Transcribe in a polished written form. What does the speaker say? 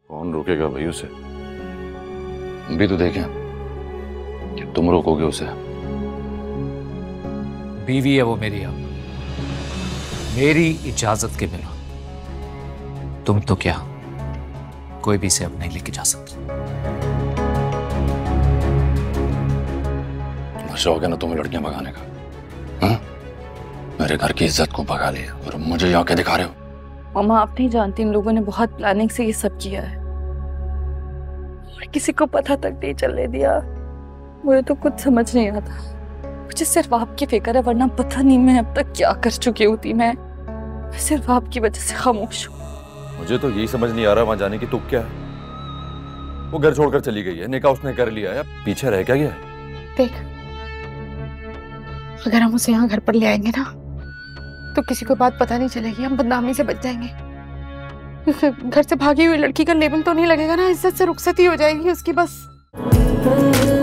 कौन रोकेगा भाई उसे? भी तो देखें कि तुम रोकोगे उसे। बीवी है वो मेरी, अब मेरी इजाजत के बिना तुम तो क्या कोई भी इसे अब नहीं लेके जा सकता। शौक है ना तुम्हें लड़कियां भगाने का? हाँ? मेरे घर की इज्जत को भगा लिया और मुझे यहाँ के दिखा रहे हो? मामा आप नहीं जानती, इन लोगों ने बहुत प्लानिंग से ये सब किया है और किसी को पता तक नहीं चलने दिया। मुझे तो कुछ समझ नहीं आता। मुझे सिर्फ आपकी फिक्र है, वरना पता नहीं मैं अब तक क्या कर चुकी होती। मैं सिर्फ आपकी वजह से खामोश हूँ। मुझे तो यही समझ नहीं आ रहा वहां जाने की तुक क्या है। वो घर छोड़कर चली गई है, निकाह उसने कर लिया है, पीछे रह क्या गया है? देख, अगर हम उसे यहाँ घर पर ले आएंगे ना तो किसी को बात पता नहीं चलेगी, हम बदनामी से बच जाएंगे। घर से भागी हुई लड़की का लेबल तो नहीं लगेगा ना, इज्जत से रुखसती हो जाएगी उसकी बस।